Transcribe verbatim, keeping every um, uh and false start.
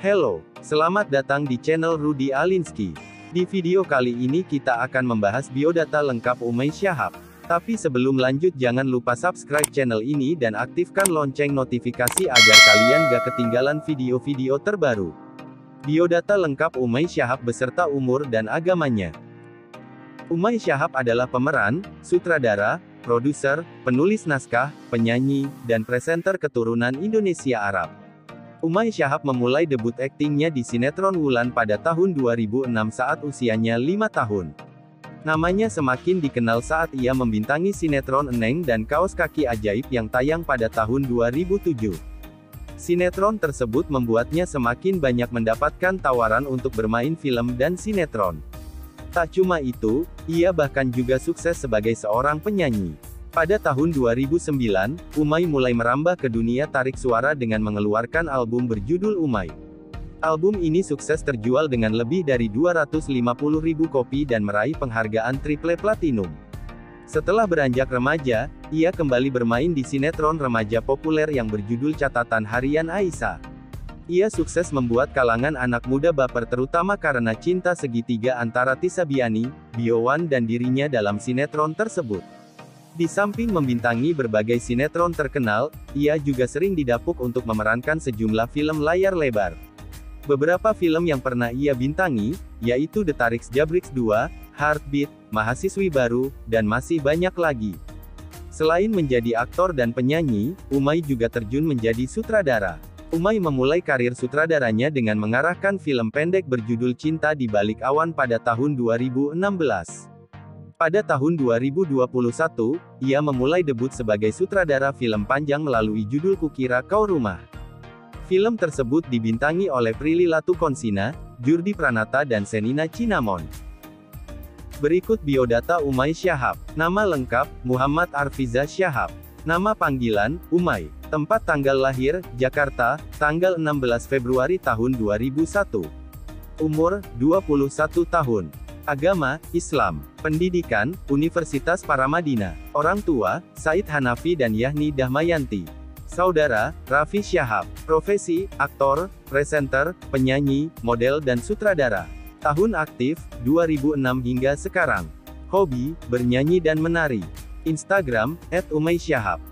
Halo, selamat datang di channel Rudy Alinsky. Di video kali ini kita akan membahas biodata lengkap Umay Shahab. Tapi sebelum lanjut jangan lupa subscribe channel ini dan aktifkan lonceng notifikasi agar kalian gak ketinggalan video-video terbaru. Biodata lengkap Umay Shahab beserta umur dan agamanya. Umay Shahab adalah pemeran, sutradara, produser, penulis naskah, penyanyi, dan presenter keturunan Indonesia Arab. Umay Shahab memulai debut aktingnya di sinetron Wulan pada tahun dua ribu enam saat usianya lima tahun. Namanya semakin dikenal saat ia membintangi sinetron Eneng dan Kaos Kaki Ajaib yang tayang pada tahun dua ribu tujuh. Sinetron tersebut membuatnya semakin banyak mendapatkan tawaran untuk bermain film dan sinetron. Tak cuma itu, ia bahkan juga sukses sebagai seorang penyanyi. Pada tahun dua ribu sembilan, Umay mulai merambah ke dunia tarik suara dengan mengeluarkan album berjudul Umay. Album ini sukses terjual dengan lebih dari dua ratus lima puluh ribu kopi dan meraih penghargaan triple platinum. Setelah beranjak remaja, ia kembali bermain di sinetron remaja populer yang berjudul Catatan Harian Aisyah. Ia sukses membuat kalangan anak muda baper terutama karena cinta segitiga antara Tisa Biani, Biowan dan dirinya dalam sinetron tersebut. Di samping membintangi berbagai sinetron terkenal, ia juga sering didapuk untuk memerankan sejumlah film layar lebar. Beberapa film yang pernah ia bintangi, yaitu The Tariks Jabriks dua, Heartbeat, Mahasiswi Baru, dan masih banyak lagi. Selain menjadi aktor dan penyanyi, Umay juga terjun menjadi sutradara. Umay memulai karir sutradaranya dengan mengarahkan film pendek berjudul Cinta di Balik Awan pada tahun dua ribu enam belas. Pada tahun dua ribu dua puluh satu, ia memulai debut sebagai sutradara film panjang melalui judul Kukira Kau Rumah. Film tersebut dibintangi oleh Prilly Latukonsina, Jurdi Pranata dan Senina Cinamon. Berikut biodata Umay Shahab. Nama lengkap, Muhammad Arfiza Shahab. Nama panggilan, Umay. Tempat tanggal lahir, Jakarta, tanggal enam belas Februari tahun dua ribu satu. Umur, dua puluh satu tahun. Agama, Islam. Pendidikan, Universitas Paramadina. Orang tua, Said Hanafi dan Yahni Dahmayanti. Saudara, Raffi Shahab. Profesi, aktor, presenter, penyanyi, model dan sutradara. Tahun aktif, dua ribu enam hingga sekarang. Hobi, bernyanyi dan menari. Instagram, et umay shahab.